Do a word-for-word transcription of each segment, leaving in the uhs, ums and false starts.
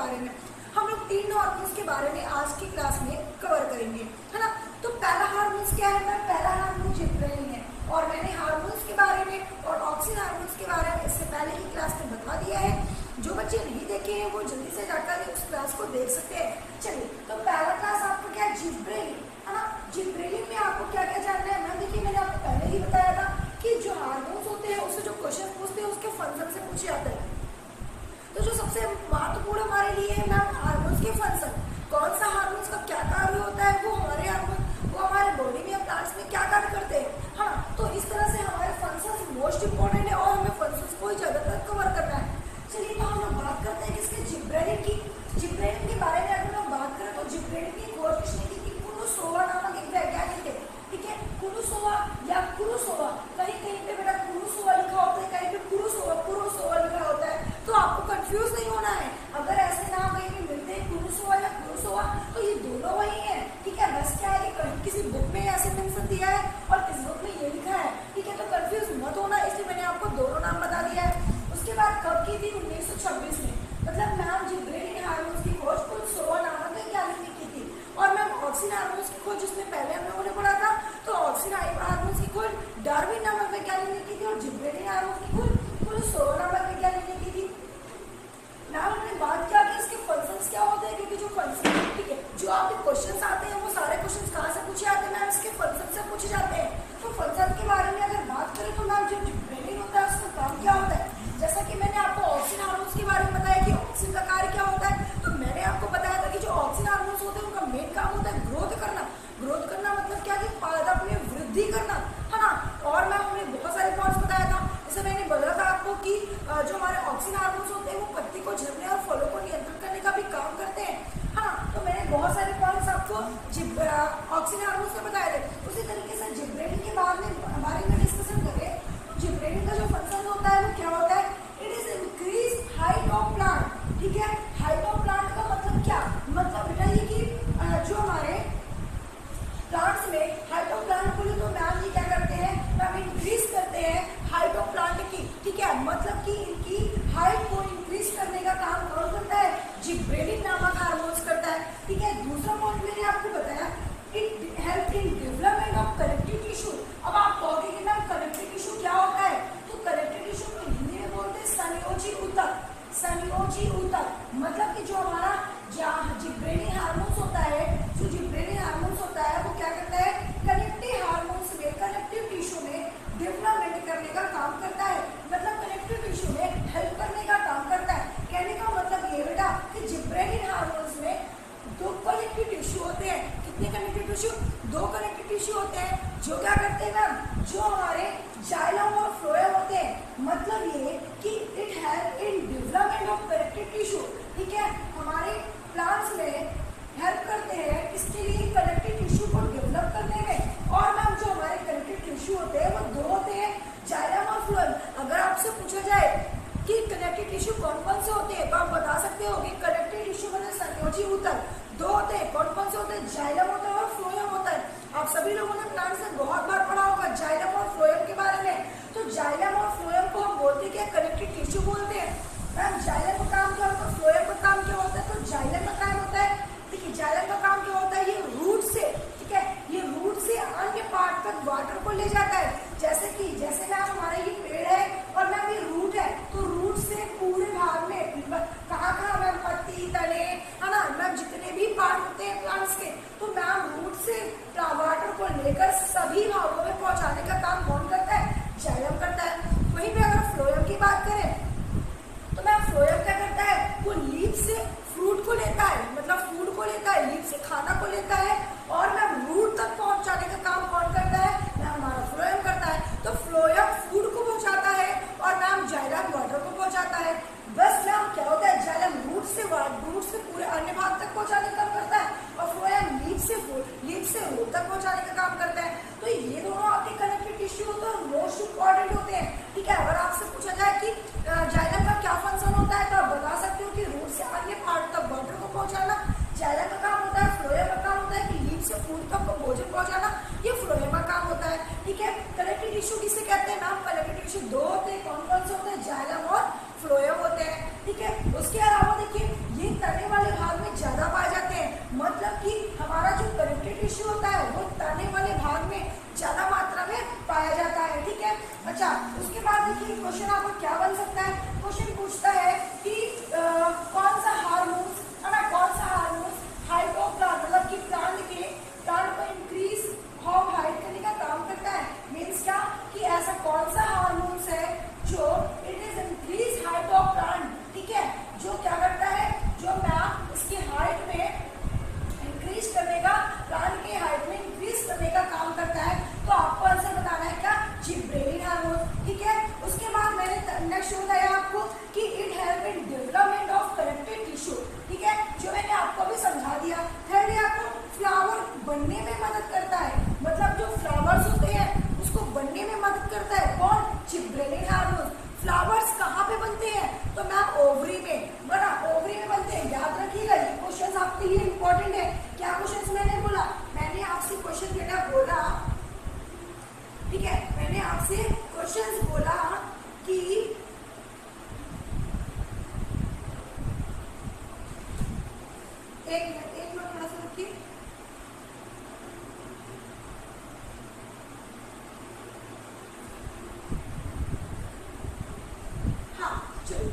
बारे में। हम लोग तीन हार्मोन्स के बारे में आज की क्लास में कवर करेंगे, है ना। तो पहला हार्मोन्स क्या है, पहला हार्मोन जिब्रेलिन है, और मैंने हार्मोन्स के बारे में और ऑक्सिन हार्मोन्स के बारे में इससे पहले ही क्लास में बता दिया है। जो बच्चे नहीं देखे हैं वो जल्दी से जाकर उस क्लास को देख सकते हैं। चलिए, तो पहला क्लास आपको क्या है, जिब्रेलिन, है ना। जिब्रेलिन में आपको क्या क्या जानना है, मैम देखिए मैंने आपको पहले ही बताया था कि जो हार्मोन्स होते हैं उससे जो क्वेश्चन पूछते हैं उसके फंक्शन से पूछे जाते हैं। तो जो सबसे महत्वपूर्ण हमारे लिए है मैम हार्मोन्स के फंक्शन, कौन सा हार्मोन्स का क्या कार्य होता है, वो हमारे हार्मोन वो हमारे बॉडी में प्लांट्स में क्या कार्य करते हैं, हाँ। तो इस तरह से हमारे फंक्शंस मोस्ट इंपॉर्टेंट है और हमें फंक्शंस को ही ज्यादातर कवर करना है। चलिए, तो हम लोग बात करते हैं किसके, जिब्रेलिन की। जिब्रेलिन के बारे में अगर हम बात करें तो जिब्रेलिन की खोज किसने की थी, कुरुसोवा नामक एक वैज्ञानिक थे, ठीक है। कुरुसोवा या कुरुसोवा, कहीं कहीं पे बेटा कुरुसोवा लिखा होता है, कहीं पे कुरुसोवा कुरुसोवा लिखा होता है, तो आपको कंफ्यूज नहीं होना है। अगर ऐसे नाम कहीं पे मिलते हैं कुरुसोवा या कुरुसोवा तो ये दोनों वही है, ठीक है। बस क्या है कि कहीं किसी बुक में ऐसे मेंशन दिया है और किस बुक में ये लिखा है, ठीक है। तो कंफ्यूज मत होना, इसलिए मैंने आपको दोनों नाम बता दिया है। उसके बाद कब की थी, उन्नीस सौ छब्बीस में, मतलब मैम जिब्रेलिन हार्मोन्स की खोज कुरुसोवा नामक वैज्ञानिक ने की थी। और मैम ऑक्सिन हार्मोन्स की खोज जिसमें पहले हम लोगों ने पढ़ा था, तो ऑक्सिन हार्मोन्स की खोज डार्विन नामक वैज्ञानिक ने की थी, और जिब्रेलिन हार्मोन्स की खोज कुरुसोवा नामक वैज्ञानिक ने की थी। मैम हमने बात किया कि इसके फंक्शंस क्या होते हैं, क्योंकि जो फंक्शन, ठीक है, जो आपके क्वेश्चंस आते हैं वो सारे क्वेश्चंस कहाँ से पूछे जाते हैं, मैम इसके फंक्शन से पूछे जाते हैं। तो फंक्शन के बारे में अगर बात करें तो मैम जो जिब्रेलिन होता है उसका काम क्या होता है, जैसा कि मैंने आपको ऑक्सिन हार्मोन्स के बारे में बताया कि ऑक्सिन का कार्य क्या होता है, तो मैंने आपको बताया था कि जो ऑक्सिन हार्मोन्स होते हैं उनका मेन काम होता है ग्रोथ करना। ग्रोथ करना मतलब क्या, कि पादप में वृद्धि करना, है ना। और मैम हमने बहुत सारे पॉइंट्स बताया था, जैसे मैंने बोला था आपको कि जो हमारे ऑक्सिन हार्मोन्स होते हैं वो पत्ती को झरने और फलों को नियंत्रण करने का भी काम करते हैं, है ना। तो मैंने बहुत सारे पॉइंट्स आपको ऑक्सिन हार्मोन्स के बताए थे। उसी तरीके से जिब्रेलिन के बारे में बारे में डिस्कशन करें तो जिब्रेलिन का जो फंक्शन होता है वो क्या होता है, it is increase height of plant, ठीक है। हाइट ऑफ प्लांट का मतलब क्या, मतलब बेटा ये कि जो हमारे प्लांट्स में हाइट ऑफ प्लांट बोले तो मैम ये क्या करते हैं, मैम इंक्रीज करते हैं हाइट ऑफ प्लांट की, ठीक है। मतलब कि इनकी हाइट को इंक्रीज करने का काम कौन करता है, जिब्रेलिन नामक हार्मोन्स करता है, ठीक है। दूसरा पॉइंट मैंने आपको बताया, it help in development of connective tissue. अब आप कहोगे कि मैम कनेक्टिव टिश्यू क्या होता है, तो कनेक्टिव टिश्यू को हिंदी में बोलते हैं संयोजी ऊतक। संयोजी ऊतक मतलब कि जो हमारा जिब्रेलिन हार्मोन्स होता है, जो जिब्रेलिन हार्मोन्स होता है वो क्या करता है, कनेक्टिव हार्मोन्स में कनेक्टिव टिश्यू में डेवलपमेंट करने का काम करता है, मतलब कनेक्टिव टिश्यू में हेल्प करने का काम करता है। कहने का मतलब ये बेटा कि जिब्रेलिन हार्मोन्स में दो कनेक्टिव टिश्यू होते हैं। कितने कनेक्टिव टिश्यू, दो कनेक्टिव टिश्यू होते हैं, जो क्या करते हैं मैम, जो हमारे जाइलम और फ्लोएम होते हैं। मतलब ये कि it help in development of connective tissue, ठीक है। हमारे प्लांट्स में हेल्प करते हैं इसके लिए कनेक्टिव टिश्यू को डेवलप करने में। और मैम जो हमारे कनेक्टिव टिश्यू होते हैं वो दो होते हैं, जाइलम और फ्लोएम। अगर आपसे पूछा जाए कि कनेक्टिव टिश्यू कौन कौन से होते हैं तो आप बता सकते हो कि कनेक्टिव टिश्यू मतलब संयोजी ऊतक दो होते हैं। कौन कौन से होते हैं, जाइलम होता है और फ्लोएम होता है। आप सभी लोगों ने प्लांट्स में बहुत बार पढ़ा होगा जाइलम और फ्लोएम के बारे में। तो जाइलम और फ्लोएम को हम बोलते हैं कनेक्टिव टिश्यू बोलते हैं। मैम जाइलम का काम क्या होता है, फ्लोएम का काम क्या होता है, तो जाइलम का काम होता है, देखिए जाइलम का काम क्या होता है, ये रूट से, ठीक है, ये रूट से अन्य पार्ट तक वाटर को ले जाता है। जैसे कि जैसे मैम हमारा ये पेड़ है और मैम ये रूट है, तो रूट से पूरे भाग में कहाँ कहाँ मैम पत्ती, तने, है ना, मैम जितने भी पार्ट होते हैं प्लांट्स के, तो मैम रूट से वाटर को लेकर सभी भागों में पहुंचाने का काम कौन करता है, जाइलम करता है। वहीं पे अगर फ्लोएम की बात करें तो मैम फ्लोएम क्या करता है, वो लीफ से फ्रूट को लेता है, मतलब फूड को लेता है, लीफ से खाना को लेता है, और मैम रूट तक पहुंचाने का काम कौन करता है, मैम हमारा फ्लोएम करता है। तो फ्लोएम फूड को पहुंचाता है और मैम जाइलम वाटर को पहुंचाता है। बस मैम क्या होता है, जाइलम रूट से रूट से पूरे अन्य भाग तक पहुंचाने का काम करता है और फ्लोएम लीफ से लीफ से रूट तक पहुंचाने का काम करता है। तो ये दोनों आपके कनेक्टिव टिश्यू होते हैं और मोस्ट इंपॉर्टेंट होते हैं, ठीक है। अगर आपसे पूछा जाए कि जाइलम का क्या फंक्शन होता है तो आप बता सकते हो कि रूट से अन्य पार्ट तक वाटर को पहुंचाना जाइलम का काम होता है। फ्लोएम का काम होता है कि लीफ से फूड तक भोजन पहुंचाना, ये फ्लोएम का काम होता है, ठीक है। कनेक्टिव टिश्यू किसे कहते हैं मैम, कनेक्टिव टिश्यू दो होते हैं, कौन कौन से होते हैं, जाइलम और फ्लोएम होते हैं, ठीक है। उसके अलावा देखिए ये तने एक मिनट एक मिनट थोड़ा सा रुकिए। हाँ चलिए,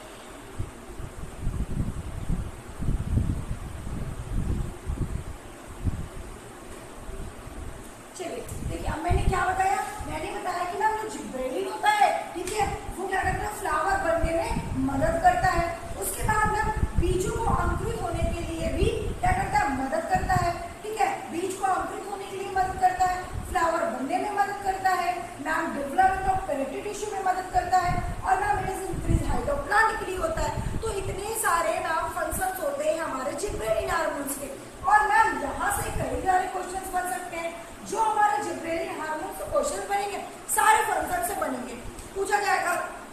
चलिए देखिए अब मैंने क्या बताया, मैंने बताया कि ना जो जिब्रेलिन होता है, ठीक है, वो क्या करता है, फ्लावर बनने में मदद करता है। उसके बाद ना बीजों को अंकुरित होने के लिए भी क्या करता है, मदद करता है, ठीक है, बीज को अंकुरित होने के लिए मदद करता है, फ्लावर बनने में मदद करता है, ma'am development of parental tissue में मदद करता है, और ma'am it is increase height of plant के लिए होता है। तो इतने सारे नाम फंक्शंस होते हैं हमारे जिब्रेलिन हार्मोन्स के। और मैम यहाँ से कई सारे क्वेश्चन बन सकते हैं, जो हमारे जिब्रेलिन हार्मोन से क्वेश्चन बनेंगे सारे फंक्शन से बनेंगे। पूछा जाएगा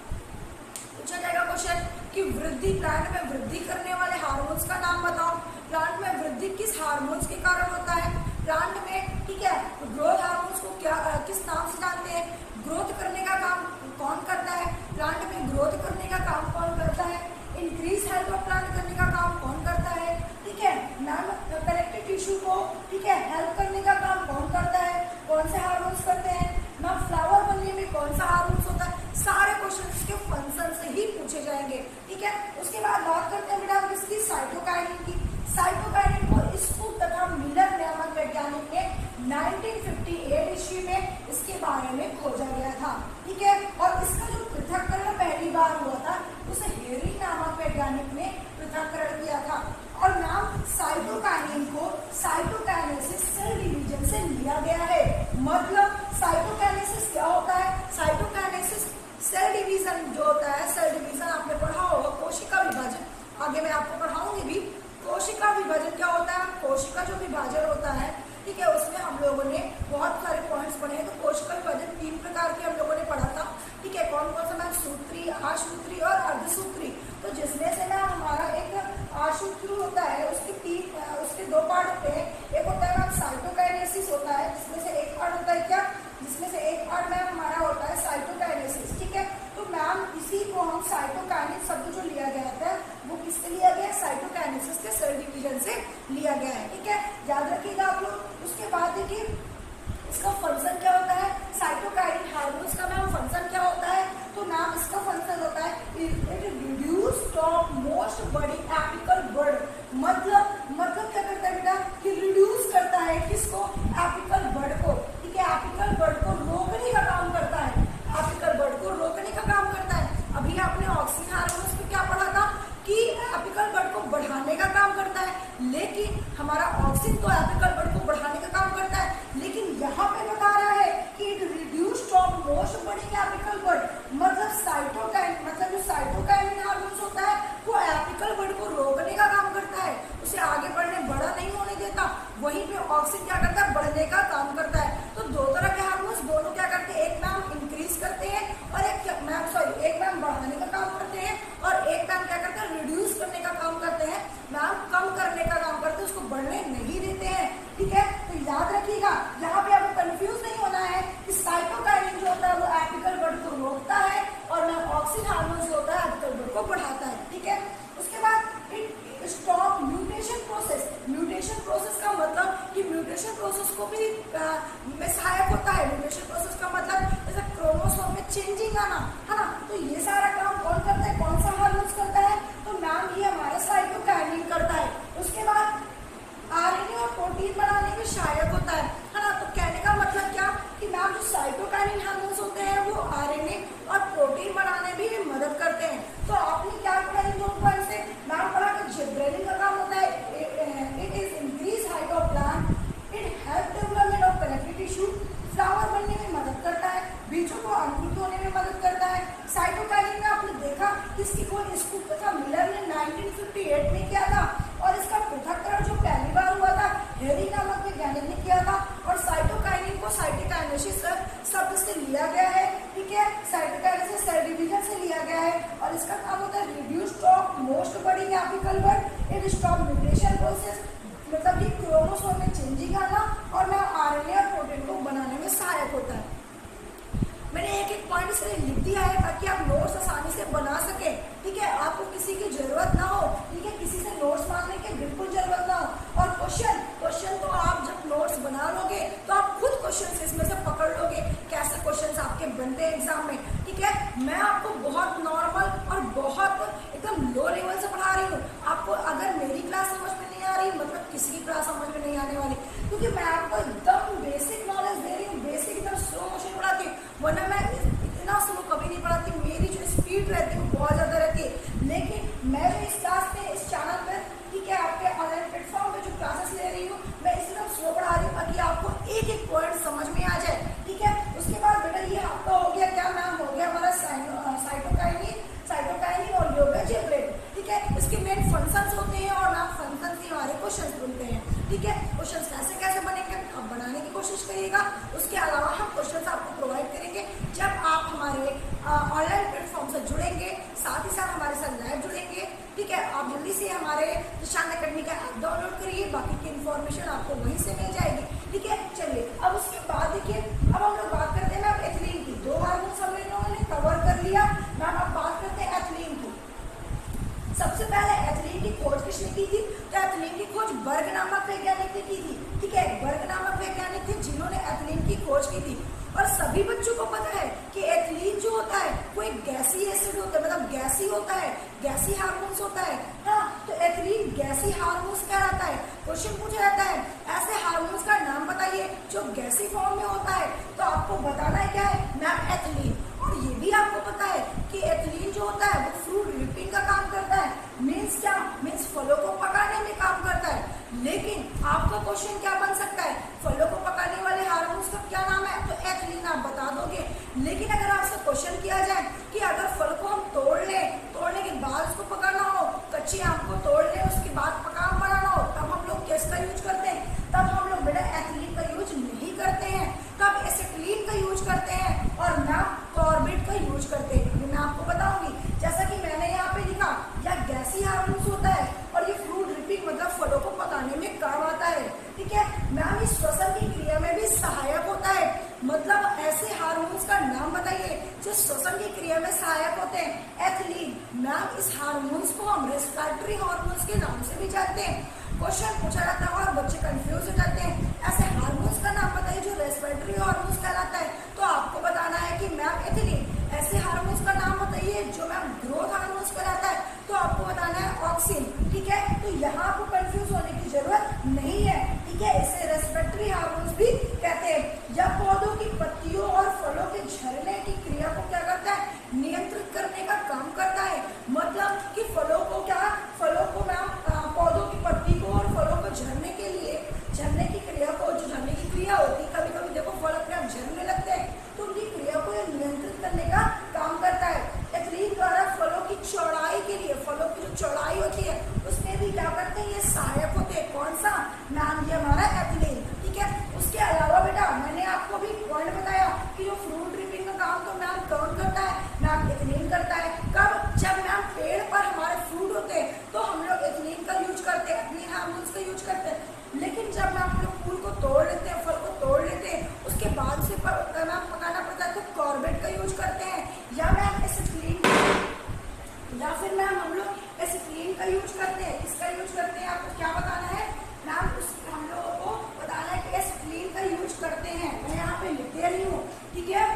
पूछा जाएगा क्वेश्चन कि वृद्धि, प्लांट में वृद्धि करने वाले हार्मोन्स का नाम बताओ। प्लांट में वृद्धि किस हार्मोन्स के कारण होता है? प्लांट में, ठीक है, ग्रोथ हार्मोन्स को क्या किस नाम से जानते हैं? ग्रोथ करने का काम कौन करता है? प्लांट में ग्रोथ करने का काम कौन करता है? इंक्रीज हेल्थ ऑफ प्लांट करने का काम कौन करता है? ठीक है, मैम कनेक्टिव टिश्यू को, ठीक है, हेल्प करने का काम कौन करता है? कौन से हार्मोन्स करते हैं? मैम फ्लावर बनने में कौन सा हार्मोन्स होता है? सारे क्वेश्चन इसके फंक्शन से ही पूछे जाएंगे, ठीक है। उसके बाद बात करते हैं बेटा किसकी, साइटोकाइनिन की। साइटोकाइनिन को स्कूप तथा मिलर नामक वैज्ञानिक ने नाइनटीन फिफ्टी एट ईस्वी में इसके बारे में खोजा गया था, ठीक है। और इसका जो पृथक्करण पहली बार हुआ था उसे हेरी नामक वैज्ञानिक ने पृथक्करण किया था। और नाम साइटोकाइनिन को साइटोकाइनेसिस सेल डिवीजन से लिया गया है। मतलब साइटोकाइनेसिस क्या होता है? साइटोकाइनेसिस सेल डिवीजन जो होता है, सेल डिवीजन आपने पढ़ा होगा, कोशिका विभाजन, आगे मैं आपको पढ़ाऊंगी भी। कोशिका विभाजन क्या होता है? कोशिका जो विभाजन होता है, ठीक है, उसमें हम लोगों ने बहुत सारे पॉइंट्स पढ़े हैं। तो कोशिका विभाजन तीन प्रकार के हम लोगों ने पढ़ा था, ठीक है, कौन कौन सा? मैम सूत्री, आसूत्री और अर्धसूत्री। तो जिसमें से ना हमारा एक आसूत्री होता है, उसके तीन उसके दो पार्ट होते हैं। एक होता है मैम साइटोकाइनेसिस होता है, जिसमें से एक पार्ट होता है क्या, जिसमें से एक पार्ट मैम हमारा होता है साइटोकाइनेसिस, ठीक है। तो मैम इसी को हम साइटोकाइनेस शब्द जो लिया गया था वो किससे लिया गया? साइटोकाइनेसिस के सेल डिवीजन से लिया गया है, ठीक है, याद रखिएगा आप लोग। उसके बाद देखिए इसका फंक्शन क्या होता है? साइटोकाइनिन हार्मोन्स का मैम फंक्शन क्या होता है? तो मैम इसका फंक्शन होता है it reduce top most body apical bud. मतलब मतलब क्या करता है बेटा कि रिड्यूस करता है किसको? एपिकल बर्ड को, ठीक है, एपिकल बर्ड को रोकने का काम करता है, एपिकल बर्ड को रोकने का काम करता है। अभी आपने ऑक्सिन हार्मोन्स में क्या पढ़ा था कि एपिकल बर्ड को बढ़ाने का काम करता है, लेकिन हमारा ऑक्सिन तो एपिकल बर्ड को बढ़ाने का काम करता है, लेकिन यहाँ पे बता रहा है कि it reduce top most body apical bud. मतलब साइटोकाइन मतलब जो साइटोकाइनिन हार्मोन्स होता है वो एपिकल बर्ड को रोकने का काम करता है, उसे आगे बढ़ने बड़ा नहीं होने देता। वहीं पे ऑक्सिन क्या करता है? बढ़ने का काम करता है। तो दो तरह के हार्मोन्स, दोनों क्या करते हैं? एक मैम इंक्रीज करते हैं और एक मैम सॉरी एक मैम बढ़ाने का काम करते हैं, और एक मैम क्या करते हैं? रिड्यूस करने का काम करते हैं, मैम कम करने का काम करते हैं, उसको बढ़ने नहीं देते हैं, ठीक है। तो याद रखिएगा यहाँ पे आपको कंफ्यूज नहीं होना है कि साइटोकाइनिन जो होता है वो एपिकल बर्ड को रोकता है और मैम ऑक्सिन हार्मोन जो होता है एपिकल बर्ड को बढ़ाता है, ठीक है। उसके बाद it stop mutation process. Mutation process का मतलब कि म्यूटेशन प्रोसेस को भी में सहायक होता है। म्यूटेशन प्रोसेस का मतलब जैसे क्रोमोसोम में चेंजिंग आना, है ना। तो ये सारा काम कौन करता है? कौन सा हार्मोन करता है? तो मैम ये हमारा साइटोकाइनिन करता है। उसके बाद आरएनए और प्रोटीन बनाने में सहायक होता है, है ना। तो कहने का मतलब क्या कि मैम जो साइटोकाइनिन हार्मोन्स होते हैं वो आरएनए और प्रोटीन बनाने में भी मदद करते हैं। तो आपने क्या पढ़ा इन दोनों पॉइंट से? मैम पढ़ा कि जिब्रेलिन का काम होता है it is increase height of plant, it help development of connective tissue, flower बनने में मदद करता है, बीजों को अंकुरित होने में मदद करता है। साइटोकाइनिन में आपने देखा इसकी कोई स्कूप तथा मिलर ने नाइनटीन फिफ्टी एट में किया था, और इसका पृथक्करण जो पहली बार हुआ था हेरी नामक वैज्ञानिक ने किया था। और साइटोकाइनिन को साइटोकाइनेसिस शब्द से लिया गया है, ठीक है, साइटोकाइनेसिस सेल डिवीजन से लिया गया है। और इसका काम होता है reduce top most body apical bud, it stop mutation process, मतलब कि क्रोमोसोम में चेंजिंग आना, और मैं आरएनए और प्रोटीन को बनाने में सहायक होता है। मैंने एक एक पॉइंट इसलिए लिख दिया है ताकि आप नोट्स आसानी से बना सकें, ठीक है, आपको किसी की जरूरत ना हो, ठीक है, किसी से नोट्स मांगने की बिल्कुल जरूरत मैं जो इस क्लास में इस चैनल पर, ठीक है, आपके ऑनलाइन प्लेटफॉर्म पे जो क्लासेस ले रही हूँ, मैं इस तरह स्लो पढ़ा रही हूँ ताकि आपको एक एक पॉइंट समझ में आ जाए, ठीक है। उसके बाद बेटा ये आपका हो गया, क्या नाम हो गया हमारा, साइटोकाइनिन, साइटोकाइनिन और योगा जिबरेलिन, ठीक है। इसके मेन फंक्शंस होते हैं और नाम फंक्शंस ही हमारे क्वेश्चंस बनते हैं, ठीक है। क्वेश्चंस कैसे कैसे बनेंगे आप बनाने की कोशिश करिएगा। उसके अलावा हम क्वेश्चंस आपको प्रोवाइड करेंगे जब आप हमारे ऑनलाइन प्लेटफॉर्म से जुड़ेंगे, साथ ही साथ हमारे साथ लाइव जुड़ेंगे, ठीक है। आप जल्दी से हमारे निशान एकेडमी का ऐप डाउनलोड करिए, बाकी की इन्फॉर्मेशन आपको वहीं से मिल जाएगी, ठीक है। चलिए अब उसके बाद देखिए, अब हम लोग बात करते हैं मैम एथिलीन की। दो हार्मोन्स हम लोगों ने कवर कर लिया मैम। अब बात करते हैं एथिलीन की। सबसे पहले एथिलीन की खोज किसने की थी? तो एथिलीन की खोज बर्ग नामक वैज्ञानिक ने की थी, ठीक है। बर्ग नामक वैज्ञानिक थे जिन्होंने एथिलीन की खोज की थी। और सभी बच्चों को पता है कि एथिलीन जो होता है वो एक गैसी एसिड होता है, मतलब गैसी होता है, गैसी हार्मोन्स होता है, हाँ। तो एथिलीन गैसी हार्मोन्स कहलाता है। क्वेश्चन पूछा जाता है ऐसे हार्मोन्स का नाम बताइए जो गैसी फॉर्म में होता है, तो आपको बताना है क्या है मैम, एथिलीन। और ये भी आपको पता है कि एथिलीन जो होता है वो फ्रूट रिपिंग का काम करता है, मीन्स क्या, मीन्स फलों को पकाने में काम करता है। लेकिन आपका क्वेश्चन क्या बन सकता है, फलों को पकाने वाले हार्मोन्स का क्या नाम है, तो एथिलीन आप बता दोगे। लेकिन अगर आपसे क्वेश्चन किया जाए कि अगर फल को हम तोड़ लें, तोड़ने के बाद उसको पकाना हो, कच्चे आम को तोड़ लें उसके बाद पकाम बनाना हो, तब हम लोग किसका यूज करते हैं? तब हम लोग बेटा एथिलीन का यूज नहीं करते हैं, तब एसिटिलीन का यूज करते हैं और ना कॉर्बेट का यूज करते हैं। मैं आपको बताऊंगी, जैसा कि मैंने यहाँ पे लिखा, यह गैसी हार्मोन्स होता है और ये फ्रूट रिपिंग मतलब फलों को पकाने में काम आता है, ठीक है। मैम इस श्वसन की क्रिया में भी सहायक होता है, मतलब ऐसे हार्मोन्स का नाम बताइए जो श्वसन की क्रिया में सहायक होते हैं। एथिलीन, मैम इस हार्मोन्स को हम रेस्पिरेटरी हार्मोन्स के नाम से भी जानते हैं। क्वेश्चन पूछा जाता है और बच्चे कंफ्यूज हो जाते हैं, ऐसे हार्मोन्स का नाम बताइए जो रेस्पिरेटरी हार्मोन्स कहलाता है, तो आपको बताना है कि मैम एथिलीन। ऐसे हार्मोन्स का नाम बताइए जो मैम ग्रोथ हार्मोन्स कहलाता है, तो आपको बताना है ऑक्सिन, ठीक है। तो यहाँ आपको कंफ्यूज होने की जरूरत नहीं है, ठीक है। इसे रेस्पिरेटरी हार्मोन्स भी कहते हैं। यह पौधों की पत्तियों और फलों के झरने की क्रिया को क्या करता है, नियंत्रित करने का काम करता है। मतलब कि फलों को क्या, फलों को मैम पौधों की पत्ती को और फलों को झरने के लिए, झरने की क्रिया को, जो झरने की क्रिया होती है, कभी कभी देखो फल अपने आप झरने लगते हैं, तो उनकी क्रिया को यह नियंत्रित करने का काम करता है। एथिलीन द्वारा फलों की चौड़ाई के लिए, फलों की जो चौड़ाई होती है उसमें भी क्या करते हैं, ये सहायक होते हैं। कौन सा नाम, ये हमारा एथिलीन, ठीक है। उसके अलावा बेटा मैंने आपको भी पॉइंट बताया कि जो फ्रूट रिपिंग का काम तो मैम कौन करता है, मैम एथिलीन करता है। कब, जब मैम पेड़ पर हमारे फ्रूट होते हैं तो हम लोग एथिलीन का यूज करते हैं, एथिलीन हार्मोन्स का यूज करते हैं। लेकिन जब मैम हम लोग फूल को तोड़ लेते हैं, फल को तोड़ लेते हैं, उसके बाद से मैम पकाना पड़ता है तो कॉर्बेट का यूज करते हैं, या मैम एसिटिलीन, या फिर मैम हम लोग एसिटिलीन का यूज करते हैं। इसका यूज करते हैं, आपको क्या बताना है मैम, उस हम लोगों को बताना है कि एसिटिलीन का यूज करते हैं। मैं यहाँ पे लिख दे रही हूँ, ठीक है।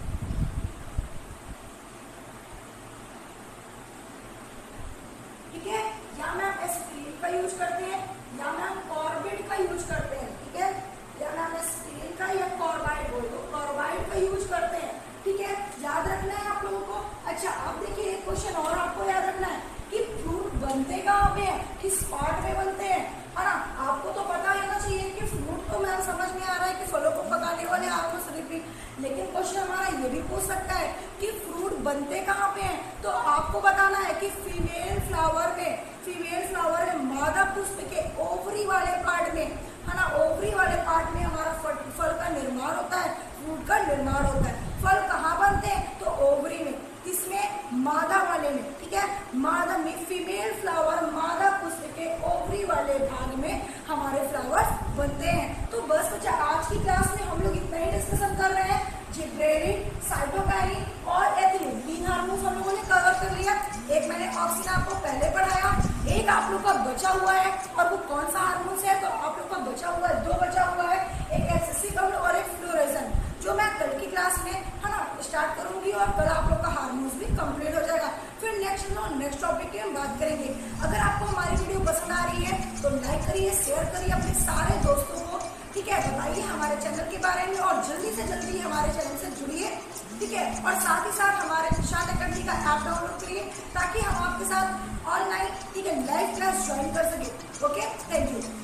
ठीक है, या मैम एसिटिलीन का यूज करते हैं या मैम कॉर्बेट का यूज करते हैं, ठीक है। या मैम एसिटिलीन का या कॉर्बाइड बोल दो, कॉर्बाइड का यूज करते हैं, ठीक है। याद रखना है आप लोगों को। अच्छा अब देखिए एक क्वेश्चन और आपको याद रखना है कि फ्रूट बनते कहाँ पे हैं, किस पार्ट में बनते हैं, है ना। आपको तो पता होना चाहिए कि फ्रूट तो मैम समझ में आ रहा है कि फलों को पकाने वाले हार्मोन्स रिपीट, लेकिन क्वेश्चन हमारा ये भी पूछ सकता है कि फ्रूट बनते कहाँ पे हैं, तो आपको बताना है कि फीमेल फ्लावर में, फीमेल फ्लावर में मादा पुष्प के ओवरी वाले पार्ट में, है ना, ओवरी वाले पार्ट में हमारा फल का निर्माण होता है, फ्रूट का निर्माण होता है। फल कहाँ बनते हैं, तो ओवरी में, किसमें, मादा वाले में, ठीक है। मादा में फीमेल फ्लावर, मादा पुष्प के ओवरी वाले भाग में हमारे फ्लावर्स बनते हैं। तो बस बच्चा आज की क्लास में हम लोग इतना ही डिस्कशन कर रहे हैं। जिब्रेलिन, साइटोकाइनिन और एथिलीन, तीन हार्मोन्स हम लोगों ने कवर कर लिया। एक मैंने ऑक्सिन आपको पहले पढ़ाया, एक आप लोग का बचा हुआ है, और वो कौन सा हार्मोन्स है, तो आप लोग का बचा हुआ है, दो बचा हुआ है, एक एक्सेसिव अम्ल और एक फ्लोरेजन, जो मैं कल की क्लास में, है ना, स्टार्ट करूंगी और कल आप लोग का हार्मोन्स भी कंप्लीट हो जाएगा। फिर नेक्स्ट नेक्स्ट टॉपिक की हम बात करेंगे। अगर आपको हमारी वीडियो पसंद आ रही है तो लाइक करिए, शेयर करिए अपने सारे दोस्तों को, ठीक है। बताइए हमारे चैनल के बारे में और जल्दी से जल्दी हमारे चैनल से जुड़िए, ठीक है। और साथ ही साथ हमारे निशान एकेडमी का ऐप डाउनलोड करिए ताकि हम आपके आपके साथ ऑनलाइन ठीक है लाइव क्लास ज्वाइन कर सके। Okay, thank you.